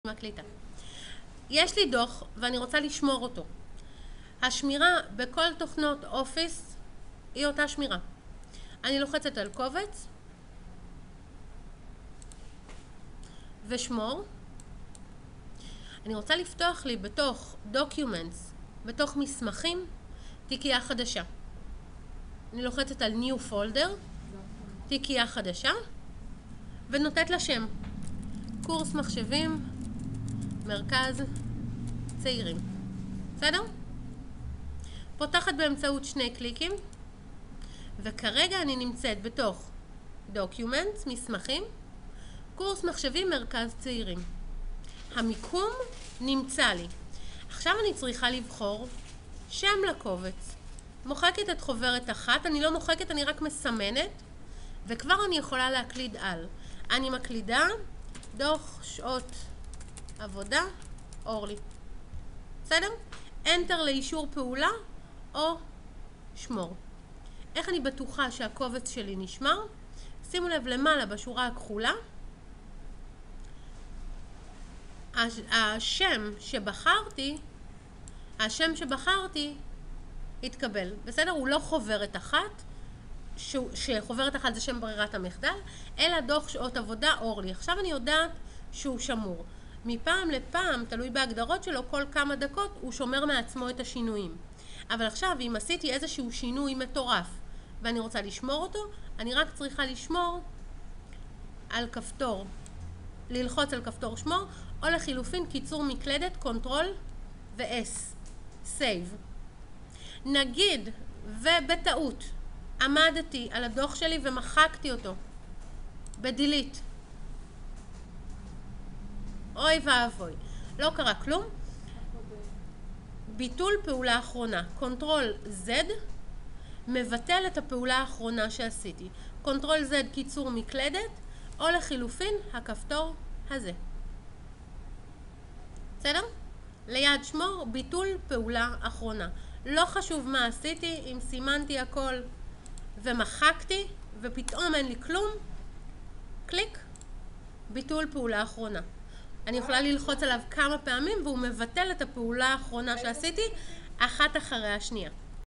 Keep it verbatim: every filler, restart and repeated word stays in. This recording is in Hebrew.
מקליטה. יש לי דוח ואני רוצה לשמור אותו. השמירה בכל תוכנות אופיס היא אותה שמירה. אני לוחצת על קובץ ושמור. אני רוצה לפתוח לי בתוך Documents, בתוך מסמכים, תיקייה חדשה. אני לוחצת על New Folder, תיקייה חדשה, ונותנת לה שם. קורס מחשבים, מרכז צעירים. בסדר? פותחת באמצעות שני קליקים, וכרגע אני נמצאת בתוך Documents, מסמכים, קורס מחשבים, מרכז צעירים. המיקום נמצא לי. עכשיו אני צריכה לבחור שם לקובץ. מוחקת את חוברת אחת, אני לא מוחקת, אני רק מסמנת, וכבר אני יכולה להקליד על. אני מקלידה דוח שעות עבודה אורלי. בסדר? Enter לאישור פעולה או שמור. איך אני בטוחה שהקובץ שלי נשמר? שימו לב למעלה בשורה הכחולה. השם שבחרתי, השם שבחרתי התקבל. בסדר? הוא לא חוברת אחת, שחוברת אחת זה שם ברירת המחדל, אלא דוח שעות עבודה אורלי. עכשיו אני יודעת שהוא שמור. מפעם לפעם, תלוי בהגדרות שלו, כל כמה דקות הוא שומר מעצמו את השינויים. אבל עכשיו, אם עשיתי איזשהו שינוי מטורף ואני רוצה לשמור אותו, אני רק צריכה לשמור על כפתור, ללחוץ על כפתור שמור, או לחילופין קיצור מקלדת, קונטרול ו-S, Save. נגיד, ובטעות, עמדתי על הדוח שלי ומחקתי אותו בדילית. אוי ואבוי, לא קרה כלום. ביטול פעולה אחרונה, קונטרול Z מבטל את הפעולה האחרונה שעשיתי. קונטרול Z קיצור מקלדת, או לחילופין הכפתור הזה. בסדר? ליד שמור, ביטול פעולה אחרונה. לא חשוב מה עשיתי, אם סימנתי הכל ומחקתי ופתאום אין לי כלום, קליק, ביטול פעולה אחרונה. אני יכולה ללחוץ עליו כמה פעמים והוא מבטל את הפעולה האחרונה שעשיתי אחת אחרי השנייה.